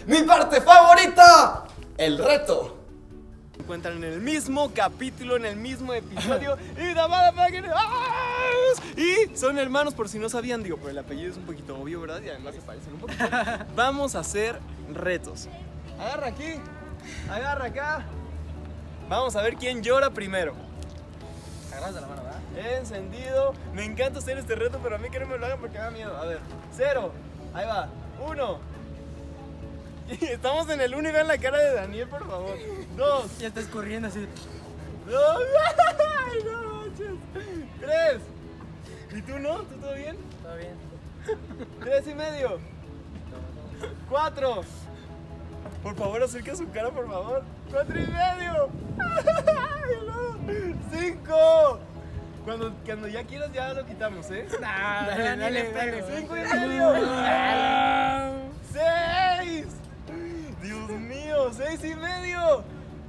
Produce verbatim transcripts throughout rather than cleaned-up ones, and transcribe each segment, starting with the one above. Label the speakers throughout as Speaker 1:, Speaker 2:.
Speaker 1: ¡Mi parte favorita! El reto.
Speaker 2: Se encuentran en el mismo capítulo, en el mismo episodio. Y la mala para que... Y son hermanos, por si no sabían, digo, pero el apellido es un poquito obvio, ¿verdad? Y además se parecen un poquito. Vamos a hacer retos. Agarra aquí, agarra acá. Vamos a ver quién llora primero.
Speaker 3: Agarras de la mano, ¿verdad?
Speaker 2: Encendido. Me encanta hacer este reto, pero a mí que no me lo hagan porque me da miedo. A ver, cero. Ahí va. Uno. Estamos en el uno y vean la cara de Daniel, por favor. Dos.
Speaker 3: Ya está escurriendo así.
Speaker 2: Dos. Ay, no manches. Tres. ¿Y tú no? ¿Tú todo bien?
Speaker 3: Todo bien.
Speaker 2: Tres y medio. Cuatro. Por favor, acerca su cara, por favor. Cuatro y medio. Ay, no. Cinco. Cuando, cuando ya quieras ya lo quitamos, ¿eh?
Speaker 3: Nah, dale, dale, dale.
Speaker 2: Cinco y medio. Seis. Dios mío, seis y medio.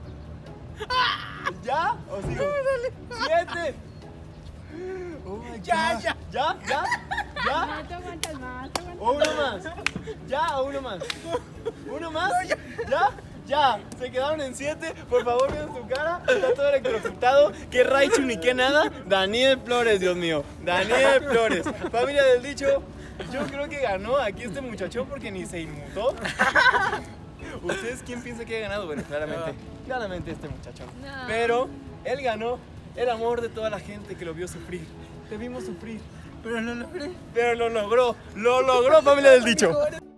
Speaker 2: ¿Ya? ¿O sigo? Siete. Oh my God.
Speaker 3: Ya, ya.
Speaker 2: ¿Ya? ¿Ya? ¿Ya?
Speaker 4: No te aguantas más, te aguantas
Speaker 2: ¿O uno más? ¿Ya o uno más? ¿Uno más? ¿Ya? Ya, se quedaron en siete. Por favor, vean su cara. Está todo electrocutado. Que Raichu ni que nada. Daniel Flores, Dios mío. Daniel Flores. Familia del dicho, yo creo que ganó aquí este muchacho porque ni se inmutó. ¿Ustedes quién piensa que ha ganado? Bueno, claramente, claramente este muchacho.
Speaker 4: No.
Speaker 2: Pero él ganó el amor de toda la gente que lo vio sufrir. Te vimos sufrir.
Speaker 3: Pero lo logré.
Speaker 2: Pero lo logró. Lo logró, familia del dicho.